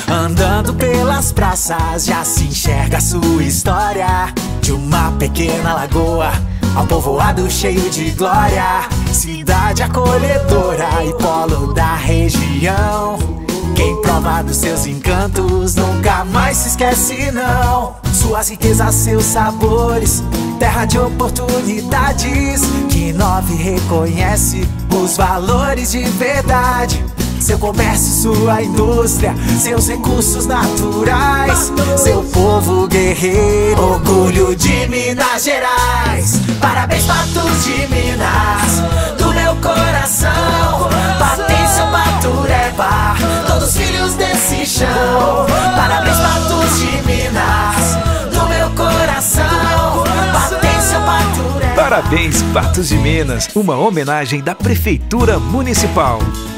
Andando pelas praças já se enxerga a sua história, de uma pequena lagoa ao povoado cheio de glória. Cidade acolhedora e polo da região. Quem prova dos seus encantos nunca mais se esquece não. Suas riquezas, seus sabores, terra de oportunidades. Que Nove reconhece os valores de verdade. Seu comércio, sua indústria, seus recursos naturais. Seu povo guerreiro, orgulho de Minas Gerais. Parabéns, Patos de Minas, do meu coração. Patrício, Patureba, todos filhos desse chão. Parabéns, Patos de Minas, do meu coração. Patrício, Patureba. Parabéns, Patos de Minas, uma homenagem da Prefeitura Municipal.